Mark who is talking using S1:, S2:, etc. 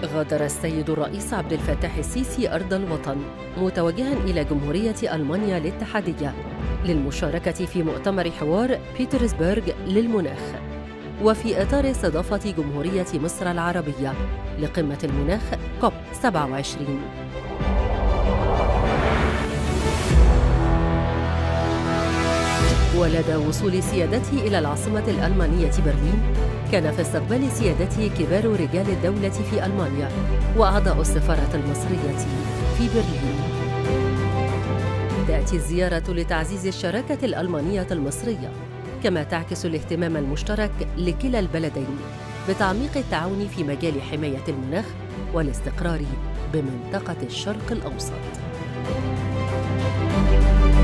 S1: غادر السيد الرئيس عبد الفتاح السيسي أرض الوطن متوجهاً إلى جمهورية ألمانيا الاتحادية للمشاركة في مؤتمر حوار بيترسبرغ للمناخ، وفي إطار استضافة جمهورية مصر العربية لقمة المناخ كوب 27. ولدى وصول سيادته إلى العاصمة الألمانية برلين، كان في استقبال سيادته كبار رجال الدولة في ألمانيا وأعضاء السفارة المصرية في برلين. تأتي الزيارة لتعزيز الشراكة الألمانية المصرية، كما تعكس الاهتمام المشترك لكلا البلدين بتعميق التعاون في مجال حماية المناخ والاستقرار بمنطقة الشرق الأوسط.